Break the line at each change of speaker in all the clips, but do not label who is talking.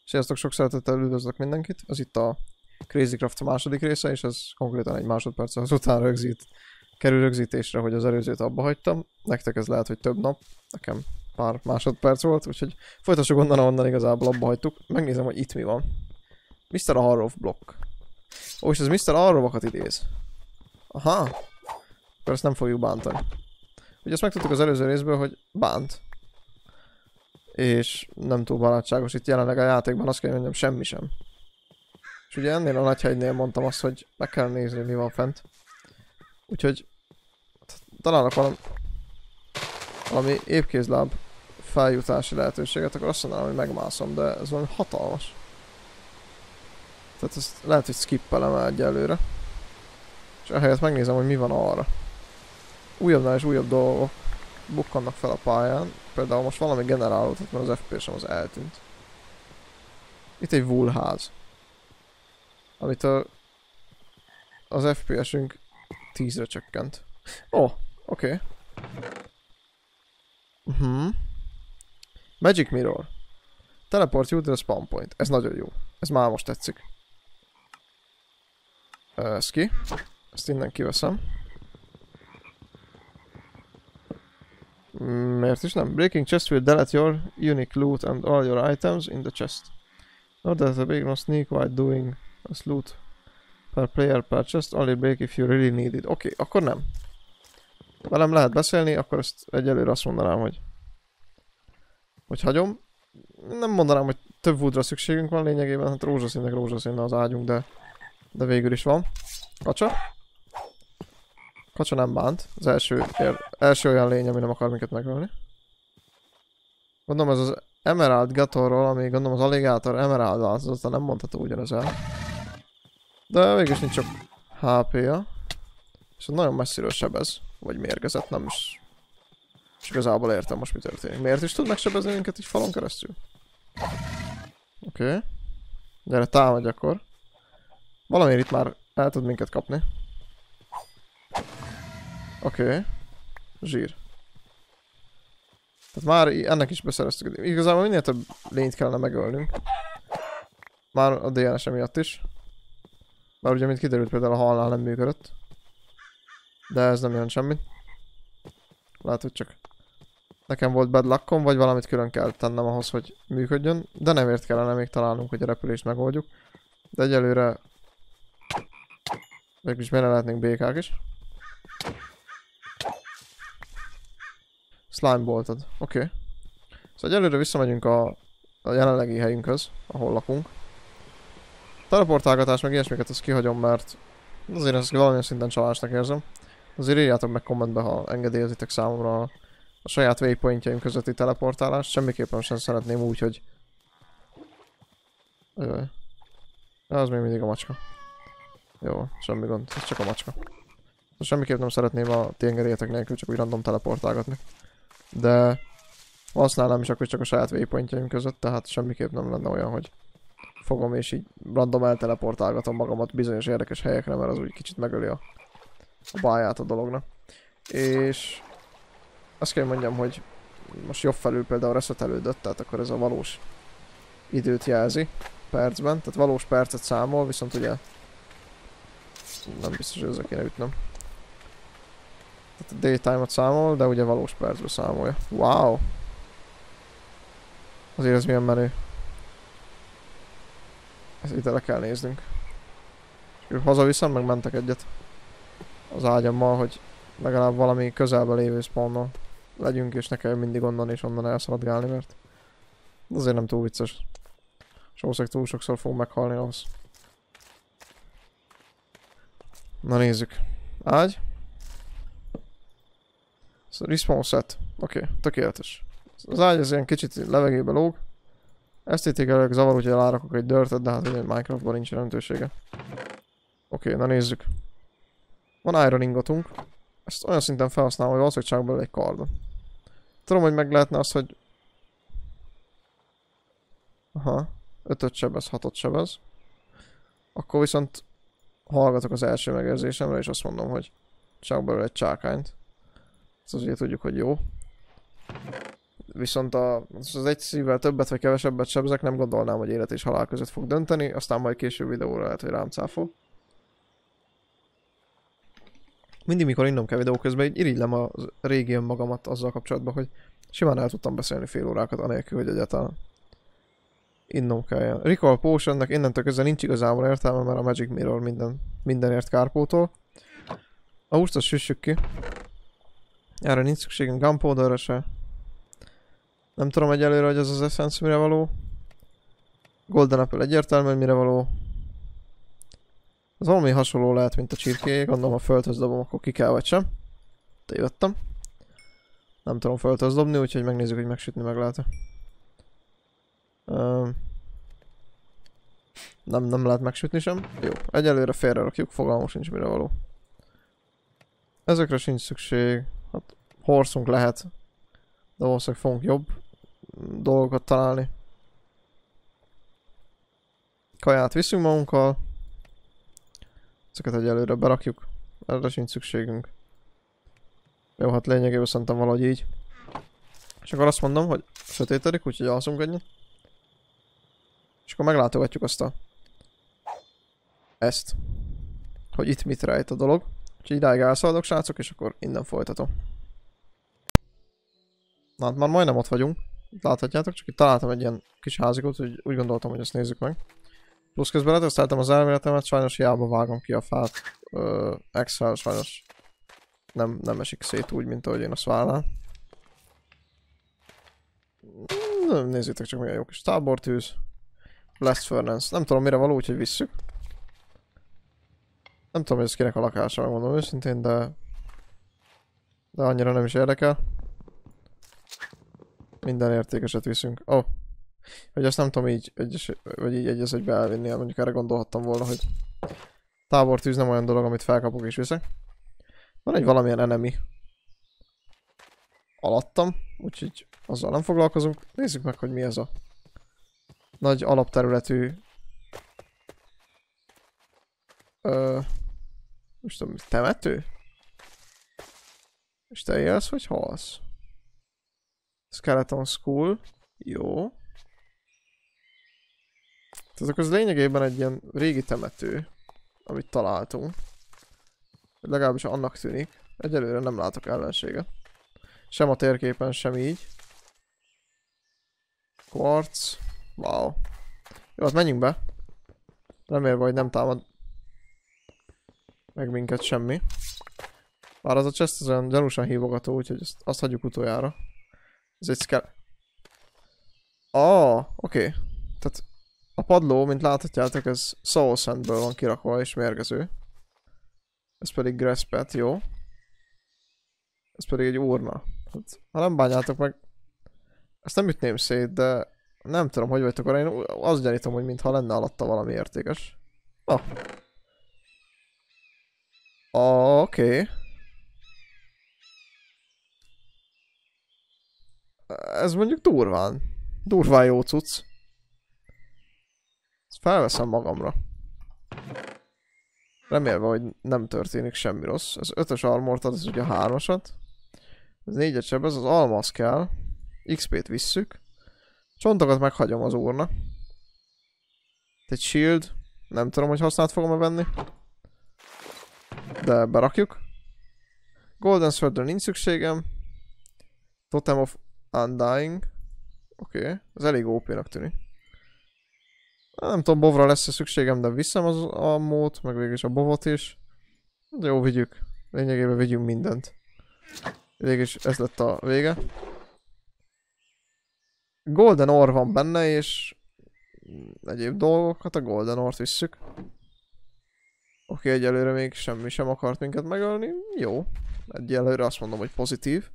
Sziasztok, sok szeretettel üdvözlök mindenkit. Ez itt a Crazy Craft második része, és ez konkrétan egy másodperc azután kerül rögzítésre, hogy az előzőt abba hagytam. Nektek ez lehet, hogy több nap, nekem pár másodperc volt, úgyhogy folytassuk onnan igazából abba hagytuk. Megnézem, hogy itt mi van. Mr. Arrow block. Ó, és ez Mr. Arrow-okat idéz. Aha. Akkor ezt nem fogjuk bántani. Ugye azt megtudtuk az előző részből, hogy bánt. És nem túl barátságos itt jelenleg a játékban, azt kell mondjam, semmi sem. És ugye ennél a nagyhegynél mondtam azt, hogy meg kell nézni, mi van fent. Úgyhogy találok valami épkézláb feljutási lehetőséget, akkor azt mondanám, hogy megmászom, de ez valami hatalmas. Tehát ezt lehet, hogy skippelem el egyelőre. És ehelyett megnézem, hogy mi van arra. Újabbnál és újabb dolgok bukkannak fel a pályán. Például most valami generálódhat, mert az FPS-em az eltűnt. Itt egy woolház. Amit az FPS-ünk 10-re csökkent. Ó, oké. Magic Mirror. Teleport you to the spawn point. Ez nagyon jó. Ez már most tetszik. Ez ki. Ezt innen kiveszem. Miért is nem? Breaking chest will delete your unique loot and all your items in the chest. Not that a big no sneak while doing a loot per player per chest, only break if you really need it. Oké, akkor nem. Velem lehet beszélni, akkor ezt egyelőre azt mondanám, hogy hagyom. Nem mondanám, hogy több woodra szükségünk van lényegében, hát rózsaszínnek az ágyunk, de végül is van. Kacsa. Kacsa nem bánt. Az első olyan lény, ami nem akar minket megölni. Gondolom ez az Emerald Gatorról, ami gondolom az Alligator Emerald változata, nem mondható ugyanez el. De végülis nincs csak HP-ja. És nagyon messziről sebez. Vagy mérgezett, nem is. És igazából értem most mi történik. Miért is tud megsebezni minket így falon keresztül? Oké. Gyere, támadj akkor. Valamiért itt már el tud minket kapni. Oké. Zsír. Tehát már ennek is beszereztük. Igazából minél több lényt kellene megölnünk. Már a DNS miatt is. Bár ugye, mint kiderült, például a halnál nem működött. De ez nem jelent semmit. Lehet, hogy csak nekem volt bad luckom, vagy valamit külön kell tennem ahhoz, hogy működjön. De nem ért kellene még találnunk, hogy a repülést megoldjuk. De egyelőre végülis benne lehetnénk békák is. Slime boltod. Oké. Szóval egyelőre visszamegyünk a jelenlegi helyünkhöz, ahol lakunk. Teleportálgatás meg ilyesmiket azt kihagyom, mert azért ezt valamilyen szinten csalásnak érzem. Azért írjátok meg kommentbe, ha engedélyezitek számomra a saját waypointjaim közötti teleportálást. Semmiképpen sem szeretném úgy, hogy... Jaj. Az még mindig a macska. Jó, semmi gond, ez csak a macska. Semmiképp nem szeretném a ti engedélyetek nélkül csak úgy random teleportálgatni. De használnám is akkor csak a saját waypointjaim között, tehát semmiképp nem lenne olyan, hogy fogom és így random elteleportálgatom magamat bizonyos érdekes helyekre, mert az úgy kicsit megöli a báját a dolognak. És azt kell mondjam, hogy most jobb felül például reszetelődött, tehát akkor ez a valós időt jelzi percben, tehát valós percet számol, viszont ugye nem biztos, hogy ezzel kéne ütnöm. Tehát a daytime-ot számol, de ugye valós percben számolja. Wow! Azért ez milyen menő. Ezt ide le kell néznünk. És hazaviszem, meg mentek egyet az ágyammal, hogy legalább valami közelben lévő spawnnal legyünk, és ne kell mindig onnan és onnan elszaladgálni, mert azért nem túl vicces. És valószínűleg túl sokszor fogunk meghalni ahhoz. Na nézzük. Ágy. Respawn set. Oké, tökéletes. Az ágy az ilyen kicsit levegőbe lóg. Esztétikailag zavar, úgyhogy elárakok egy dörtöt, de hát ugye Minecraftban nincs jelentősége. Oké, na nézzük. Van iron ingotunk. Ezt olyan szinten felhasználom, hogy valószínűleg csak belőle egy kardon. Tudom, hogy meg lehetne az, hogy... Aha. 5-öt sebez, 6-ot sebez. Akkor viszont hallgatok az első megérzésemre, és azt mondom, hogy csak belőle egy csákányt. Ezt azért tudjuk, hogy jó. Viszont az egy szívvel többet vagy kevesebbet sebzek, nem gondolnám, hogy élet és halál között fog dönteni, aztán majd később videóra lehet, hogy rám cáfol. Mindig, mikor innom kell videó közben, így irigylem a régi önmagamat azzal kapcsolatban, hogy simán el tudtam beszélni fél órákat, anélkül, hogy egyáltalán innom kelljen. Recall Potionnek innentől kezdve nincs igazából értelme, mert a Magic Mirror mindenért kárpótol. A húst azt süssük ki. Erre nincs szükségünk Gunpowderre se. Nem tudom egyelőre, hogy ez az Essence mire való. Golden Apple egyértelműen mire való. Ez valami hasonló lehet, mint a csirkéjé. Gondolom, ha földhöz dobom, akkor ki kell vagy sem. Tévedtem. Nem tudom földhöz dobni, úgyhogy megnézzük, hogy megsütni meg lehet-e. Nem lehet megsütni sem. Jó, egyelőre félre rakjuk, fogalmam sincs mire való. Ezekre sincs szükség. Hát horszunk lehet. De valószínűleg fogunk jobb dolgokat találni. Kaját viszünk magunkkal. Ezeket egyelőre berakjuk. Erre sincs szükségünk. Jó, hát lényegében szerintem valahogy így. És akkor azt mondom, hogy sötétedik, úgyhogy alszunk egyet. És akkor meglátogatjuk ezt. Hogy itt mit rejt a dolog. Úgyhogy idáig elszaladok, srácok, és akkor innen folytatom. Na hát már majdnem ott vagyunk. Láthatjátok, csak itt találtam egy ilyen kis házikot, hogy úgy gondoltam, hogy ezt nézzük meg. Plusz közben leteszteltem az elméletemet, sajnos hiába vágom ki a fát. Excel sajnos nem esik szét úgy, mint ahogy én azt várnám. Nézzétek csak, milyen jó kis tábortűz. Blast Furnace. Nem tudom mire való, úgyhogy visszük. Nem tudom, hogy ez kinek a lakása, megmondom őszintén, de annyira nem is érdekel. Minden értékeset viszünk. Hogy ezt nem tudom így egy az egybe elvinni, mondjuk erre gondolhattam volna, hogy tábortűz nem olyan dolog, amit felkapok és viszek. Van egy valamilyen enemy alattam, úgyhogy azzal nem foglalkozunk. Nézzük meg, hogy mi ez a nagy alapterületű most tudom, temető? És te élsz, vagy halsz? Skeleton School. Jó. Tehát az lényegében egy ilyen régi temető, amit találtunk. Legalábbis annak tűnik. Egyelőre nem látok ellenséget. Sem a térképen, sem így. Quartz. Wow. Jó, hát menjünk be. Remélve, hogy nem támad meg minket semmi. Bár az a chest az olyan gyanúsan hívogató, úgyhogy azt hagyjuk utoljára. Ez egy oké. Tehát a padló, mint láthatjátok, ez Soul Sandből van kirakva és mérgező. Ez pedig Grasspet, jó. Ez pedig egy urna. Hát, ha nem bánjátok meg, ezt nem ütném szét, de nem tudom, hogy vagytok arra. Én azt gyanítom, hogy mintha lenne alatta valami értékes. Oké. Ez mondjuk durván jó cucc. Ezt felveszem magamra. Remélve, hogy nem történik semmi rossz. Ez 5-ös armort ad, ez ugye 3-asat. Ez 4-et sebez, az almaz kell. XP-t visszük. Csontokat meghagyom az úrna. Egy shield. Nem tudom, hogy használt fogom-e venni. De berakjuk. Golden Swordra nincs szükségem. Totem of Undying. Oké. Ez elég OP-nak tűnik. Nem tudom, bovra lesz-e szükségem, de viszem az ammót, meg végülis a bovot is. De jó, vigyük. Lényegében vigyünk mindent. Végülis ez lett a vége. Golden Ore van benne, és egyéb dolgokat, a Golden Ore-t visszük. Oké, egyelőre még semmi sem akart minket megölni. Jó. Egyelőre azt mondom, hogy pozitív.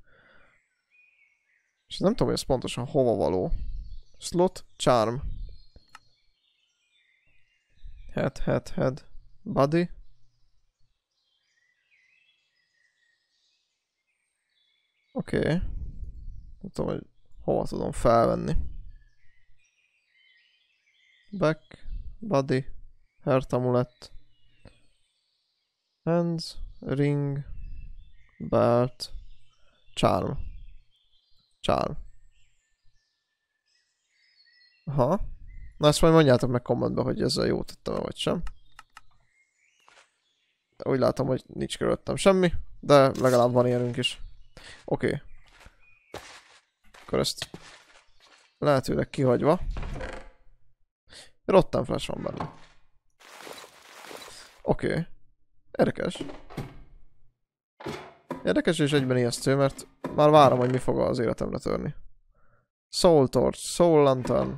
És nem tudom, hogy ez pontosan hova való. Slot Charm. Head. Body. Oké. Nem tudom, hogy hova tudom felvenni. Back. Body. Heart Amulet. Hands. Ring. Belt. Charm. Aha. Na ezt majd mondjátok meg kommentbe, hogy ezzel jót tettem-e vagy sem. De úgy látom, hogy nincs körülöttem semmi, de legalább van ilyenünk is. Oké. Akkor ezt lehetőleg kihagyva. Rotten flash van benne. Oké. Érdekes. Érdekes és egyben ijesztő, mert már várom, hogy mi fog az életemre törni. Soul Torch, Soul Lantern.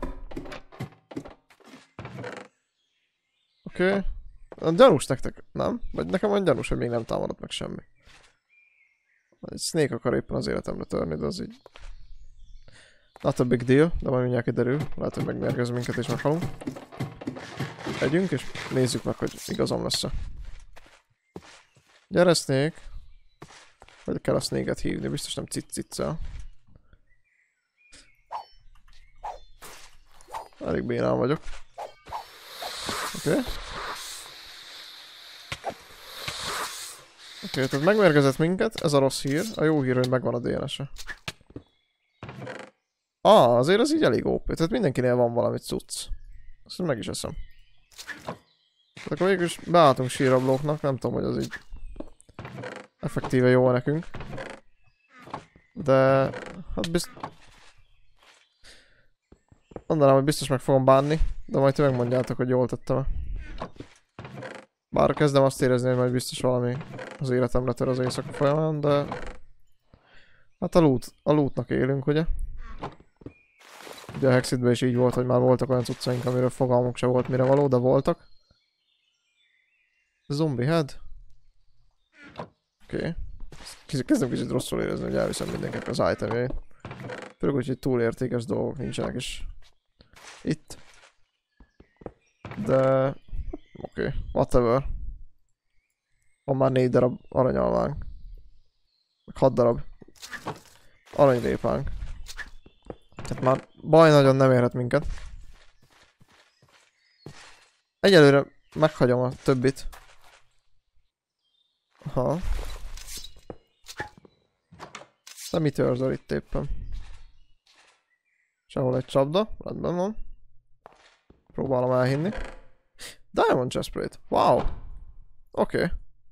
Oké. Gyanús nektek, nem? Vagy nekem olyan gyanús, hogy még nem támadott meg semmi. Egy Snake akar éppen az életemre törni, de az így... Not a big deal, de majd mindjárt kiderül. Lehet, hogy megmérgez minket és meghalunk. Együnk és nézzük meg, hogy igazam lesz-e. Gyere Snake! Vagy kell a Snake-et hívni, biztos nem ciccicel. Elég bénán vagyok. Oké. Oké, tehát megmérgezett minket, ez a rossz hír. A jó hír, hogy megvan a DNS-e. Azért az így elég OP, tehát mindenkinél van valami cucc. Azt meg is eszem. Tehát akkor végülis beálltunk sírablóknak, nem tudom, hogy az így effektíve jó nekünk. De hát mondanám, hogy biztos meg fogom bánni, de majd ti megmondjátok, hogy jól tettem-e. Bár kezdem azt érezni, hogy majd biztos valami az életemre tör az éjszaka folyamán, de... Hát a lootnak élünk, ugye? Ugye a Hexitben is így volt, hogy már voltak olyan cuccaink, amiről fogalmuk se volt mire való, de voltak. Zombie head. Oké. Kezdem kicsit rosszul érezni, hogy elviszem mindenkinek az itemjeit. Főleg úgy, hogy túl értékes dolgok nincsenek is itt. De... Oké, whatever. Van már 4 darab aranyalmánk. Meg 6 darab aranyrépánk. Tehát már baj nagyon nem érhet minket. Egyelőre meghagyom a többit. Aha. De mit őrzöl itt éppen? Sehol egy csapda, rendben van. Próbálom elhinni. Diamond chestplate, wow! Oké.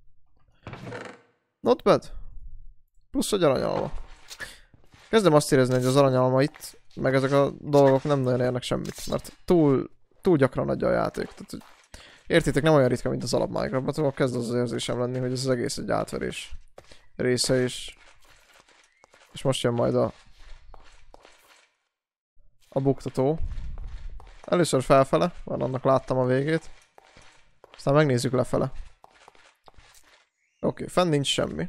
Not bad. Plusz egy aranyalma. Kezdem azt érezni, hogy az aranyalma itt, meg ezek a dolgok nem nagyon érnek semmit, mert túl gyakran adja a játék. Tehát, hogy értitek, nem olyan ritka, mint az alap Minecraft, szóval kezd az érzésem lenni, hogy ez az egész egy átverés része is. És most jön majd a buktató. Először felfele, mert annak láttam a végét. Aztán megnézzük lefele. Oké, fenn nincs semmi.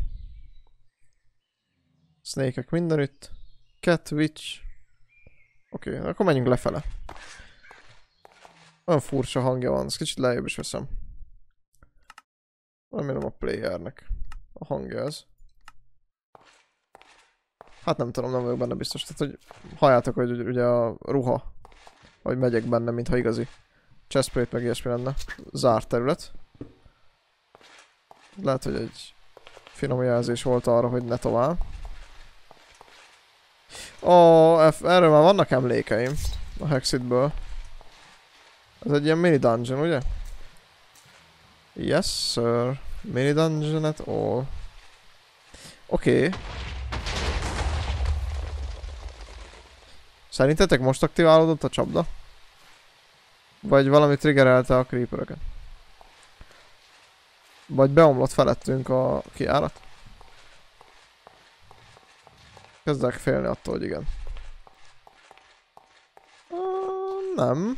Snake-ek mindenütt. Cat, witch. Oké, akkor menjünk lefele. Olyan furcsa hangja van, ezt kicsit lejjebb is veszem. Remélem a playernek a hangja ez. Hát nem tudom, nem vagyok benne biztos. Tehát, hogy halljátok, hogy ugye a ruha, hogy megyek benne, mintha igazi chestplate meg ilyesmi lenne. Zárt terület. Lehet, hogy egy finom jelzés volt arra, hogy ne tovább. Erről már vannak emlékeim a Hexitből. Ez egy ilyen mini dungeon, ugye? Yes, sir. Mini dungeon at all. Oké. Szerintetek most aktiválódott a csapda? Vagy valami triggerelte a creeperöket? Vagy beomlott felettünk a kijárat? Kezdek félni attól, hogy igen. Nem.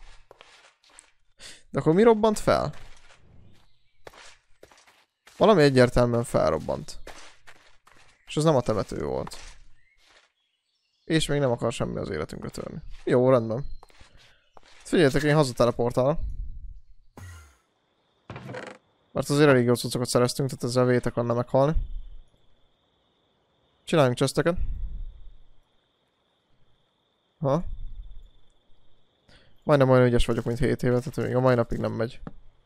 De akkor mi robbant fel? Valami egyértelműen felrobbant. És az nem a temető volt. És még nem akar semmi az életünkre törni. Jó, rendben. Figyeljetek, én hazateleportálok. Mert azért elég jó cuccokat szereztünk, tehát ezzel vétek lenne meghalni. Csináljunk chesteket. Ha. Majdnem olyan ügyes vagyok, mint 7 éve, tehát még a mai napig nem megy.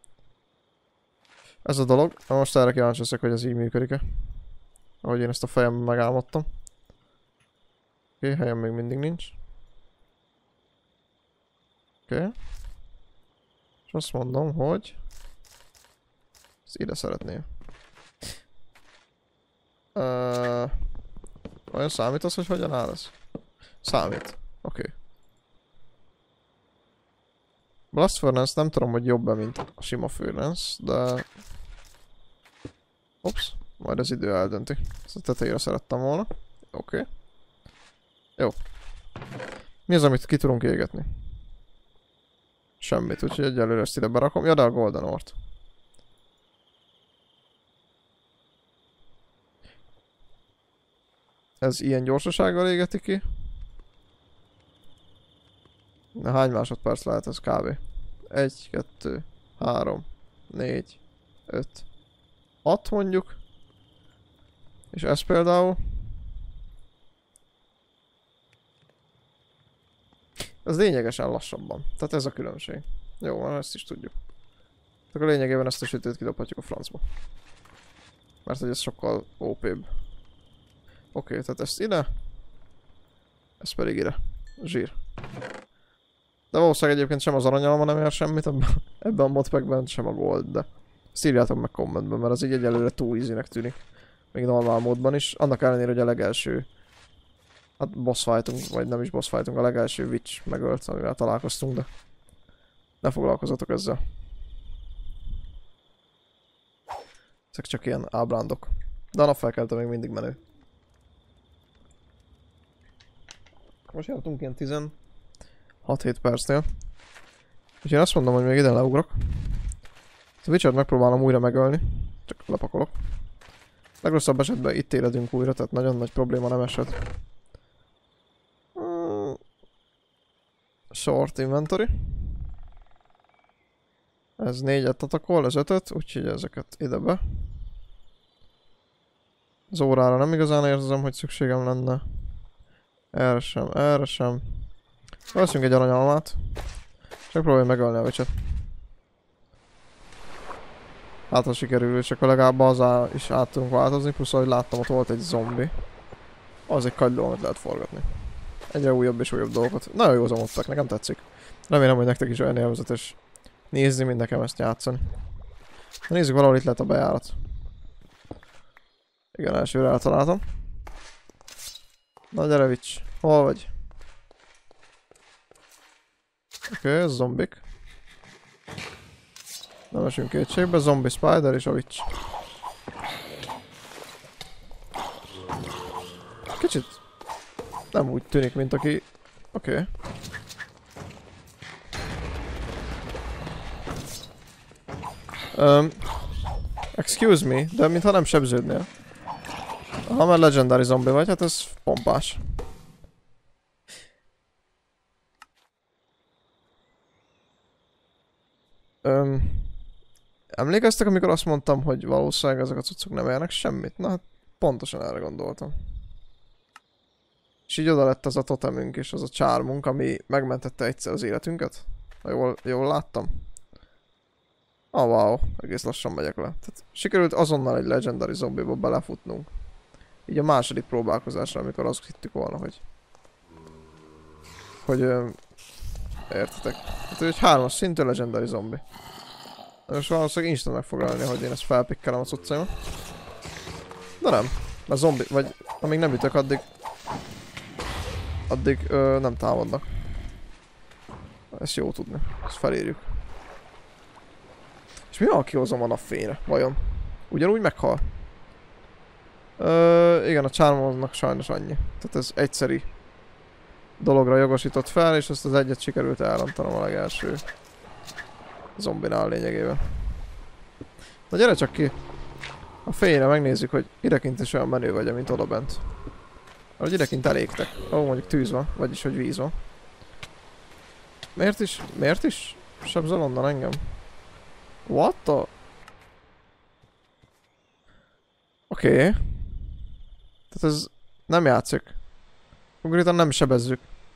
Ez a dolog. Na most erre kíváncsi leszek, hogy ez így működik-e. Ahogy én ezt a fejemben megálmodtam. Oké, helyem még mindig nincs. Oké. És azt mondom, hogy... ezt ide szeretném. Olyan számít az, hogy hogyan áll ez? Számít. Oké. Blast Furnace nem tudom, hogy jobb-e, mint a sima Furnace, de... Ops, majd az idő eldönti. Ezt a tetejére szerettem volna. Oké. Jó. Mi az, amit ki tudunk égetni? Semmit, úgyhogy egyelőre ezt ide berakom. Ja, de a Golden Ore-t. Ez ilyen gyorsasággal égeti ki. Na, hány másodperc lehet ez kb? 1, 2, 3, 4, 5, 6 mondjuk. És ez például... ez lényegesen lassabban. Tehát ez a különbség. Jó, ezt is tudjuk. Akkor lényegében ezt a sütőt kidobhatjuk a francba. Mert hogy ez sokkal OP-bb. Oké, tehát ezt ide. Ez pedig ide. Zsír. De valószínűleg egyébként sem az aranyalma nem ér semmit ebben a modpackben, sem a gold, de ezt írjátok meg kommentben, mert az így egyelőre túl easynek tűnik. Még normál módban is. Annak ellenére, hogy a legelső... hát boss fightunk, vagy nem is boss fightunk, a legelső witch megölt, amivel találkoztunk, de... ne foglalkozzatok ezzel. Ezek csak ilyen ábrándok. De a napfelkelte még mindig menő. Most jártunk ilyen 16-7 percnél. Úgyhogy én azt mondom, hogy még ide leugrok. A Witcher-t megpróbálom újra megölni. Csak lepakolok. Legrosszabb esetben itt éledünk újra, tehát nagyon nagy probléma nem esett. Short inventory. Ez 4-et atakol, ez 5-öt, úgyhogy ezeket ide be. Az órára nem igazán érzem, hogy szükségem lenne. Erre sem, erre sem. Veszünk egy aranyalmát. Csak próbálj megölni a Witcher-t. Hát ha sikerül, csak legalább azzá is át tudunk változni, plusz ahogy láttam, ott volt egy zombi. Az egy kagyló, amit lehet forgatni. Egyre újabb és újabb dolgokat. Nagyon jó zomottak, nekem tetszik. Remélem, hogy nektek is olyan élvezetes nézni, mint nekem ezt játszani. Na nézzük, valahol itt lehet a bejárat. Igen, elsőre eltaláltam. Na gyere, Witch. Hol vagy? Oké, ez zombik. Nem esünk kétségbe, zombi, spider és a Witch. Kicsit nem úgy tűnik, mint aki... Oké. Excuse me, de mintha nem sebződnél. Ha már legendary zombi vagy, hát ez pompás. Emlékeztek, amikor azt mondtam, hogy valószínűleg ezek a cuccok nem érnek semmit? Na hát pontosan erre gondoltam. És így oda lett az a totemünk és az a charmunk, ami megmentette egyszer az életünket. Ha jól láttam. Ah, wow, egész lassan megyek le. Tehát sikerült azonnal egy legendary zombiba belefutnunk. Így a második próbálkozásra, amikor azt hittük volna, hogy értetek. Hát egy 3-as szintű legendary zombi. Most valószínűleg instant meg fog állni, hogy én ezt felpikkelem a cuccaimat. De nem, mert zombi, vagy amíg nem ütök, addig nem támadnak. Ezt jó tudni, ezt felírjuk. És mi van, ha kihozom a napfényre, vajon? Ugyanúgy meghal? Igen, a charmoznak sajnos annyi. Tehát ez egyszeri dologra jogosított fel, és ezt az egyet sikerült elrontanom a legelső zombinál lényegében. Na gyere csak ki! A fényre megnézzük, hogy idekint is olyan menő vagy, mint odabent. Ahogy idekint elégtek. Ó, mondjuk tűz van, vagyis hogy víz van. Miért is sebzel onnan engem? What the... Oké. Tehát ez nem játszik. Konkrétan nem sebezzük.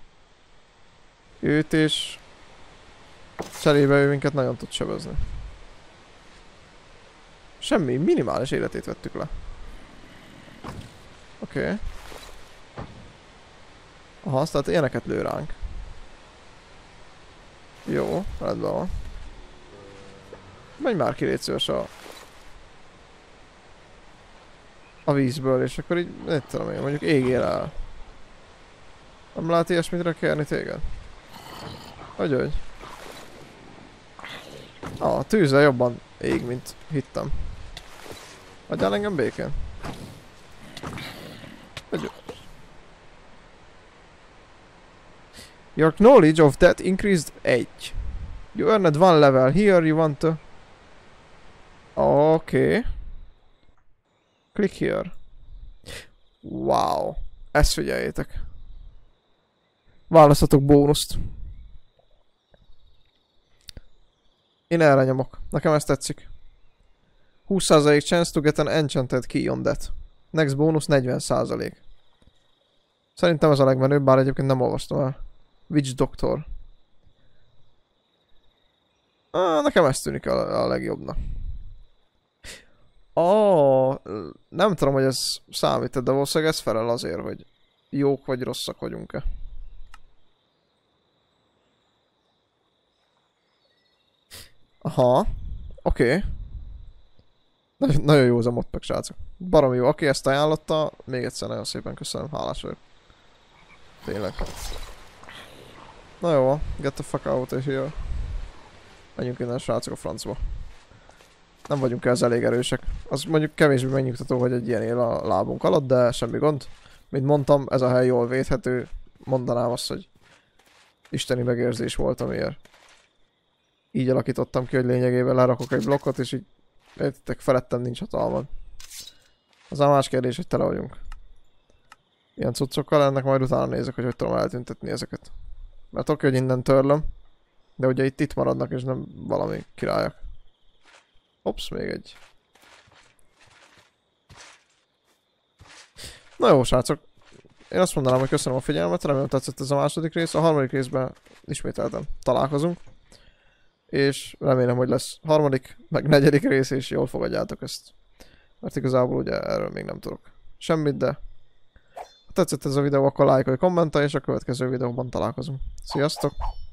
Őt és... cserébe ő minket nagyon tud sebezni. Semmi, minimális életét vettük le. Oké. Aha, azt tehát ilyeneket lő ránk. Jó, rendben van. Menj már ki, légy szíves a vízből, és akkor így, nem tudom én, mondjuk égjél el. Nem lehet ilyesmit kérni téged? Hogy? A tűzzel jobban ég, mint hittem. Hagyjál engem békén. Hogy... Your knowledge of that increased 1. You earned 1 level. Here you want to... Okay. Click here. Wow. Ezt figyeljétek. Választhatok bónuszt. Én erre nyomok. Nekem ez tetszik. 20% chance to get an enchanted key on that. Next bonus 40%. Szerintem ez a legmenőbb, bár egyébként nem olvastam el. Witch Doctor. Nekem ez tűnik a legjobbnak. Nem tudom, hogy ez számít, de valószínűleg ez felel azért, hogy jók vagy rosszak vagyunk-e. Aha. Oké. Nagyon jó az a modpack, srácok. Baromi jó. Aki ezt ajánlotta, még egyszer nagyon szépen köszönöm. Hálás vagyok. Tényleg. Na jó, get the fuck out of here. Menjünk innen, srácok, a francba. Nem vagyunk ezzel elég erősek. Az mondjuk kevésbé megnyugtató, hogy egy ilyen él a lábunk alatt, de semmi gond. Mint mondtam, ez a hely jól védhető. Mondanám azt, hogy isteni megérzés volt, amiért így alakítottam ki, hogy lényegében lerakok egy blokkot, és így értitek, felettem nincs hatalmad. Az a más kérdés, hogy tele vagyunk ilyen cuccokkal, ennek majd utána nézek, hogy tudom eltüntetni ezeket. Mert oké, hogy innen törlöm, de ugye itt maradnak, és nem valami királyak. Ops, még egy. Na jó, srácok. Én azt mondanám, hogy köszönöm a figyelmet, remélem tetszett ez a második rész. A harmadik részben ismételten találkozunk. És remélem, hogy lesz harmadik, meg negyedik rész, és jól fogadjátok ezt. Mert igazából ugye erről még nem tudok semmit, de ha tetszett ez a videó, akkor lájkolj, kommentelj, és a következő videóban találkozunk. Sziasztok!